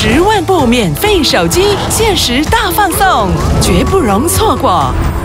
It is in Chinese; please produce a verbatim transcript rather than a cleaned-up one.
十万部免费手机限时大放送，绝不容错过。